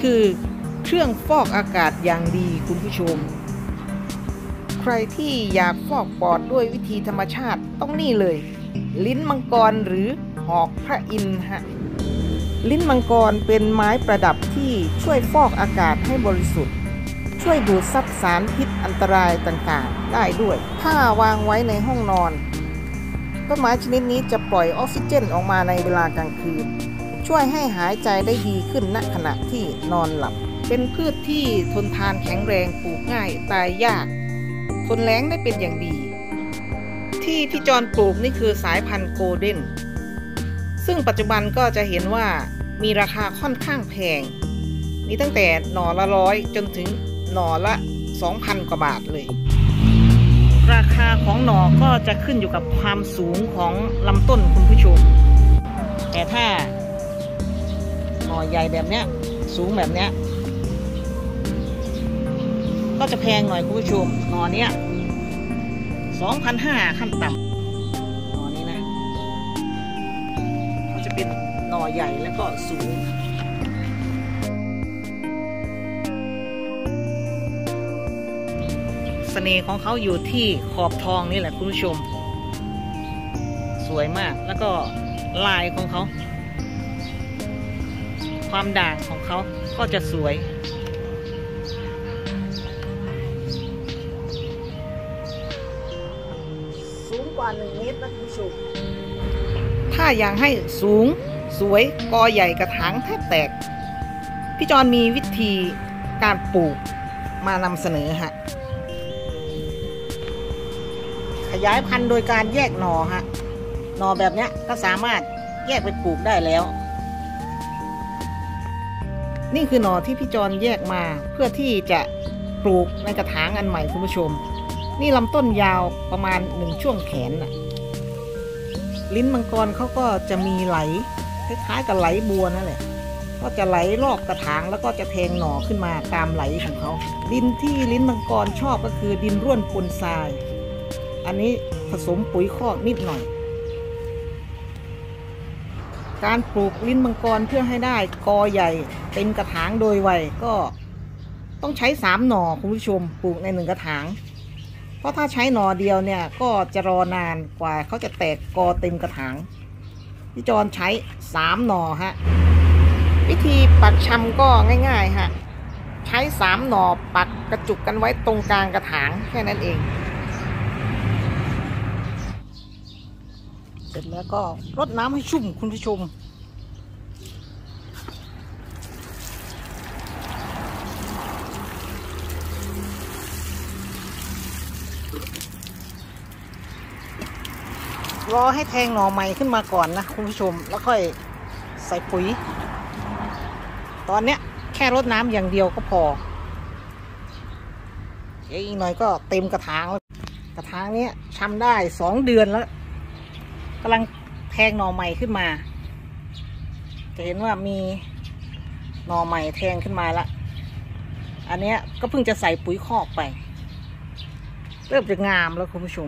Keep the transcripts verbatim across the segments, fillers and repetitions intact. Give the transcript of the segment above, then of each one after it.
คือเครื่องฟอกอากาศอย่างดีคุณผู้ชมใครที่อยากฟอกปอดด้วยวิธีธรรมชาติต้องนี่เลยลิ้นมังกรหรือหอกพระอินทร์ฮะลิ้นมังกรเป็นไม้ประดับที่ช่วยฟอกอากาศให้บริสุทธิ์ช่วยดูดซับสารพิษอันตรายต่างๆได้ด้วยถ้าวางไว้ในห้องนอนต้นไม้ชนิดนี้จะปล่อยออกซิเจนออกมาในเวลากลางคืนช่วยให้หายใจได้ดีขึ้นณขณะที่นอนหลับเป็นพืชที่ทนทานแข็งแรงปลูกง่ายตายยากทนแล้งได้เป็นอย่างดีที่พี่จอนปลูกนี่คือสายพันธุ์โกลเด้นซึ่งปัจจุบันก็จะเห็นว่ามีราคาค่อนข้างแพงมีตั้งแต่หน่อละร้อยจนถึงหน่อละ สองพัน กว่าบาทเลยราคาของหน่อก็จะขึ้นอยู่กับความสูงของลำต้นคุณผู้ชมแต่ถ้าหน่อใหญ่แบบเนี้ยสูงแบบเนี้ยก็จะแพงหน่อยคุณผู้ชมหน่อเนี้ย สองพันห้าร้อย ขั้นต่ำหน่อนี้นะก็จะเป็นหน่อใหญ่แล้วก็สูงเสน่ห์ของเขาอยู่ที่ขอบทองนี่แหละคุณผู้ชมสวยมากแล้วก็ลายของเขาความด่างของเขาก็จะสวยสูงกว่าหนึ่งเมตรนะคุณผู้ชมถ้าอยากให้สูงสวยกอใหญ่กระถางแทบแตกพี่จอนมีวิธีการปลูกมานำเสนอฮะขยายพันธุ์โดยการแยกหน่อฮะหน่อแบบนี้ก็สามารถแยกไปปลูกได้แล้วนี่คือหน่อที่พี่จอนแยกมาเพื่อที่จะปลูกในกระถางอันใหม่คุณผู้ชมนี่ลำต้นยาวประมาณหนึ่งช่วงแขนน่ะลิ้นมังกรเขาก็จะมีไหลคล้ายๆกับไหลบัวนั่นแหละก็จะไหลรอบกระถางแล้วก็จะแทงหน่อขึ้นมาตามไหลของเขาดินที่ลิ้นมังกรชอบก็คือดินร่วนปนทรายอันนี้ผสมปุ๋ยคอกนิดหน่อยการปลูกลิ้นมังกรเพื่อให้ได้กอใหญ่เต็มกระถางโดยไวก็ต้องใช้สามหน่อคุณผู้ชมปลูกในหนึ่งกระถางเพราะถ้าใช้หน่อเดียวเนี่ยก็จะรอนานกว่าเขาจะแตกกอเต็มกระถางพี่จอนใช้สามหน่อฮะวิธีปักชำก็ง่ายๆฮะใช้สามหน่อปักกระจุกกันไว้ตรงกลางกระถางแค่นั้นเองเสร็จแล้วก็รดน้ำให้ชุ่มคุณผู้ชมรอให้แทงหน่อใหม่ขึ้นมาก่อนนะคุณผู้ชมแล้วค่อยใส่ปุ๋ยตอนเนี้ยแค่รดน้ำอย่างเดียวก็พอเดี๋ยวอีกหน่อยก็เต็มกระถางแล้วกระถางนี้ชำได้สองเดือนแล้วกำลังแทงหน่อใหม่ขึ้นมาจะเห็นว่ามีหน่อใหม่แทงขึ้นมาแล้วอันนี้ก็เพิ่งจะใส่ปุ๋ยคอกไปเริ่มจะงามแล้วคุณผู้ชม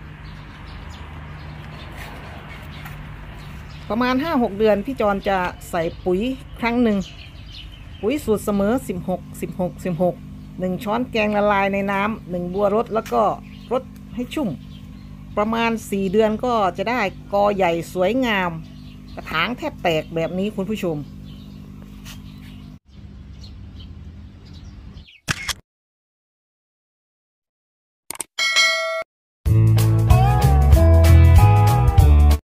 ประมาณ ห้าหก เดือนพี่จอนจะใส่ปุ๋ยครั้งหนึ่งปุ๋ยสูตรเสมอสิบหก สิบหก สิบหก หนึ่งช้อนแกงละลายในน้ำหนึ่งบัวรดแล้วก็รดให้ชุ่มประมาณสี่เดือนก็จะได้กอใหญ่สวยงามกระถางแทบแตกแบบนี้คุณผู้ชม